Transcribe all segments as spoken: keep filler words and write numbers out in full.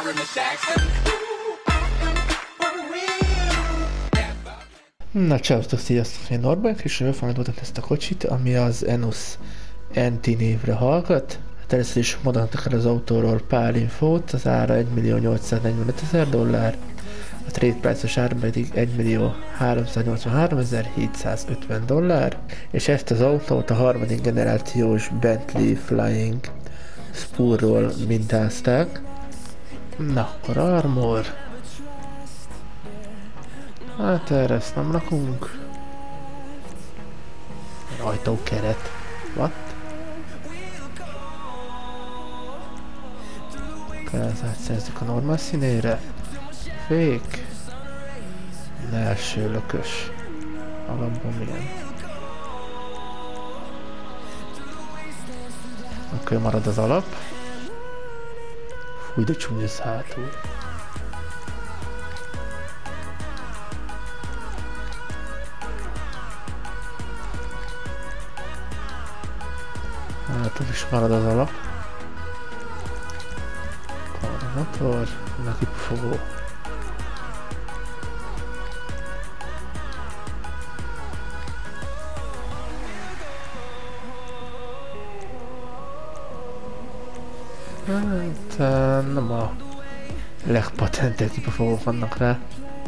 Na csávoztok, sziasztok, én Norbert, és jövő fogom mutatni ezt a kocsit, ami az Enus en té névre hallgat. Hát először is mondanak el az autóról pár infót, az ára egymillió nyolcszáznegyvenötezer dollár, a trade price-os ára pedig egymillió háromszáznyolcvanháromezer-hétszázötven dollár, és ezt az autót a harmadik generációs Bentley Flying Spurról mintázták. Na akkor Armor. Hát erre ezt nem rakunk. Ajtókeret. What? Kell ezt átszerzik a normál színére. Fék. Első lökös. Alapban milyen. Akkor marad az alap. Fúj, de csúnya ez hátul. Hátul is marad az alap. Akkor a motor, neki fogó. Hát nem a legpatentebb kipufogók vannak rá.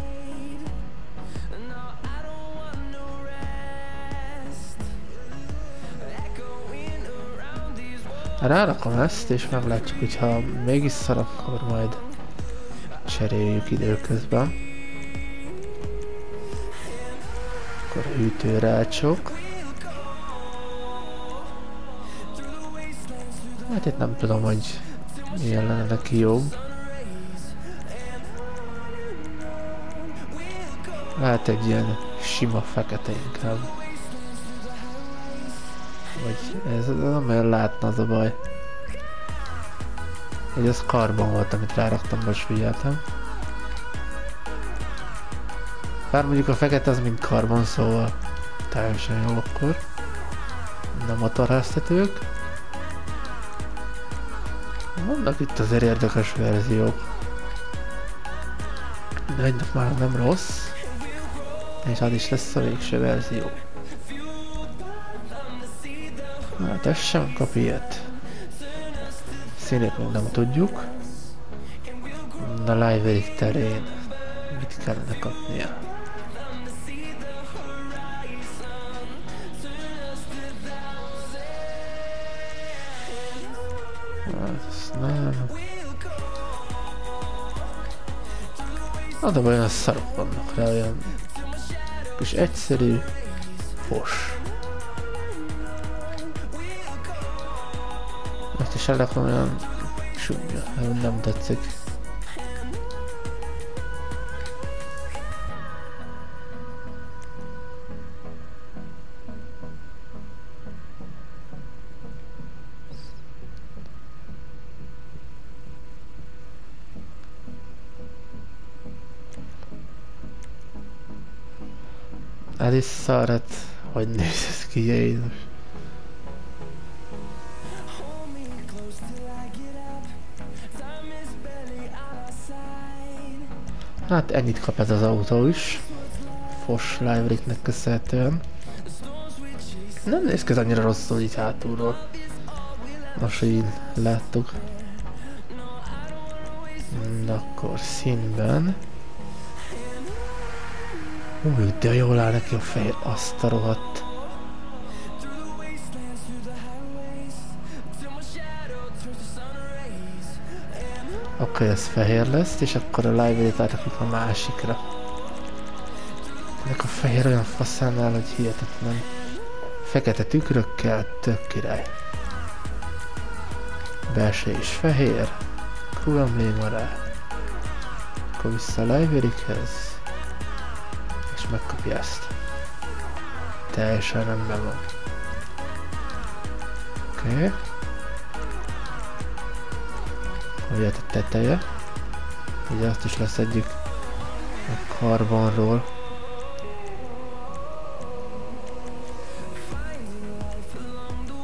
Rárakom ezt, és meglátjuk, hogyha mégis szar, akkor majd cseréljük időközben. Akkor hűtőrácsok. Hát itt nem tudom, hogy milyen lenne neki jobb. Lehet egy ilyen sima fekete inkább. Vagy ez nem olyan látna, az a baj. Egy az karbon volt, amit ráraktam, most figyeltem. Bár mondjuk a fekete az mind karbon, szóval teljesen jó akkor. Nem motorháztetők. Vannak itt azért érdekes verziók. De egynek már nem rossz. És az is lesz a végső verzió. Hát ez sem kap ilyet. Színét még nem tudjuk. A livery terén mit kellene kapnia? Hát ez nem. Na de olyan szarok vannak rá, olyan kis egyszerű fos. Ezt is elrakom, olyan súlya, nem tetszik. Ez is szar, hát hogy néz ez ki, Jézus. Hát ennyit kap ez az autó is. Fos livery-nek köszönhetően. Nem néz ki annyira rosszul így hátulról. Most így láttuk. Na akkor színben. Új, de jól áll neki a fehér, azt a rohadt. Akkor ez fehér lesz, és akkor a livery-t átrakjuk a másikra. Ennek a fehér olyan faszánál, hogy hihetetlen. Fekete tükrökkel, tök király. Belső is fehér. Crew embléma rá. Akkor vissza a livery-hez. És megkapja ezt. Teljesen rendben van. Oké. Okay. Hogy jött a teteje. Ugye azt is leszedjük a karbonról.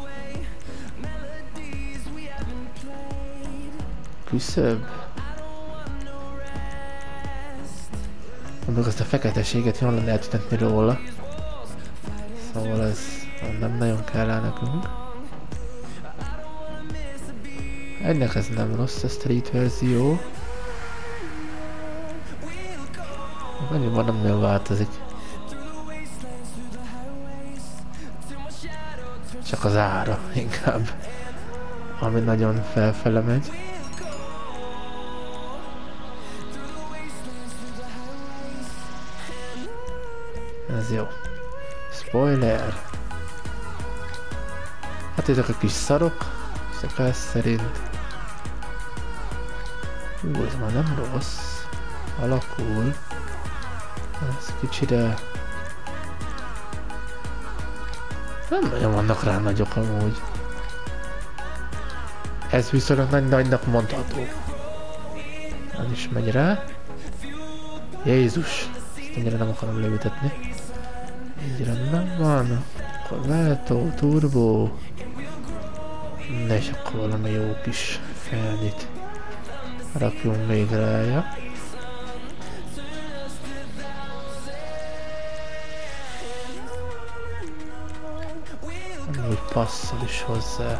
Küszöb. Mondjuk azt a feketeséget jól lenne eltüntetni róla. Szóval ez nem nagyon kell el nekünk. Ennek ez nem rossz, a street verzió. Annyiban nem nagyon változik. Csak az ára inkább, ami nagyon felfele megy. Ez jó. Spoiler! Hát ezek a kis szarok, szokás szerint. Hú, ez már nem rossz. Alakul. Ez kicsire... Nem nagyon vannak rá nagyok amúgy. Ez viszonylag nagy nagynak mondható. Az is megy rá. Jézus! Ezt ennyire nem akarom leütetni. Így rendben van. Akkor váltó, turbó. Na és akkor valami jó kis felnit rakjunk még rája. Úgy passzol is hozzá.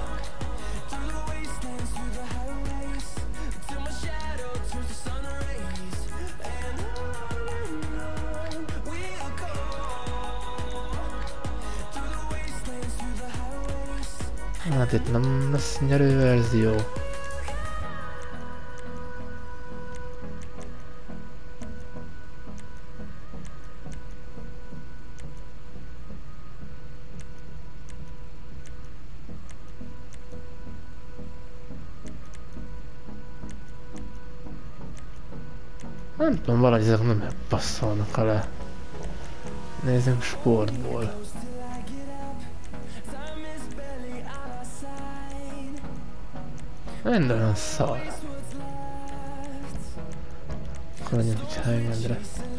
Hát itt nem lesz nyerő verzió. Nem tudom, valahogy ezek nem passzolnak alá. Nézzünk sportból. Minden olyan szar. Akkor menjünk egy Highlandre.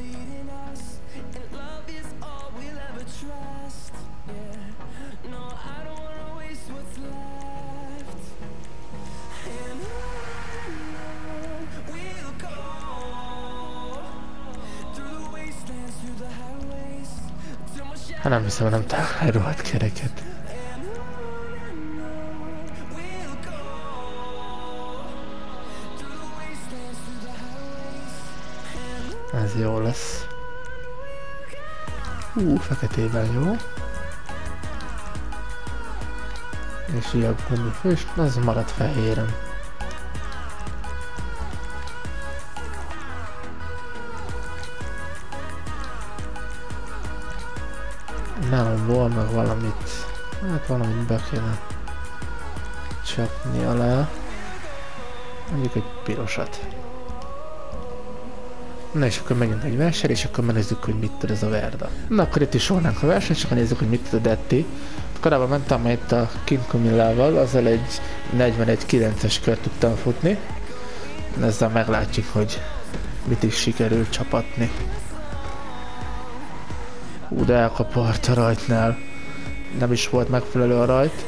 Hát nem hiszem, nem talál egy rohadt kereket. Ez jó lesz. Hú, feketében jó. És ilyen gumifő, és az marad fehéren. Nálam volt meg valamit, hát valamit be kéne csapni alá. Mondjuk egy pirosat. Na és akkor megint egy verseny, és akkor megnézzük, hogy mit tud ez a Verda. Na akkor itt is sorolnánk a versenyt, csak nézzük, hogy mit tud a Detti. Korábban mentem itt a King Camillával, azzal egy negyvenegy kilences kört tudtam futni. Ezzel meglátjuk, hogy mit is sikerül csapatni. Hú, de elkapart a rajtnál. Nem is volt megfelelő a rajt.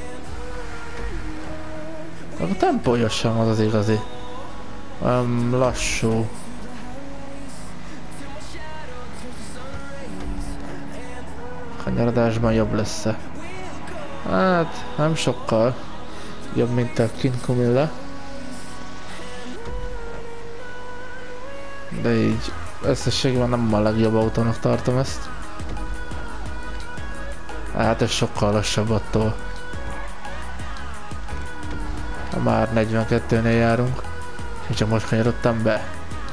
A tempója sem az az igazi. Um, lassú. Kanyarodásban jobb lesz-e? Hát, nem sokkal jobb, mint a King Camilla. De így összességében nem a legjobb autónak tartom ezt. Hát ez sokkal lassabb attól. Ha már negyvenkettőnél járunk, és csak most kanyarodtam be.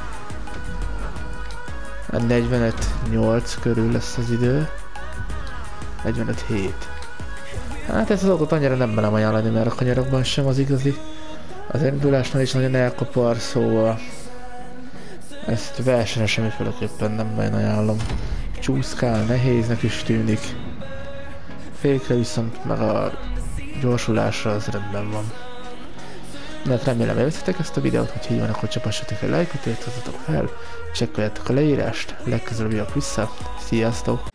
negyvenöt nyolc körül lesz az idő. negyvenöt hét. Hát ezt az autót annyira nem merem ajánlani, mert a kanyarokban sem az igazi. Az indulásnál is nagyon elkapar, szóval ezt versenyre semmiféleképpen nem nagyon ajánlom. Csúszkál, nehéznek is tűnik. Fékre viszont meg a gyorsulásra az rendben van. Mert remélem élvezitek ezt a videót, hogy így van, akkor csapassatok egy lájkot, értetek fel, csekkoljátok a leírást, legközelebb jövök vissza, sziasztok!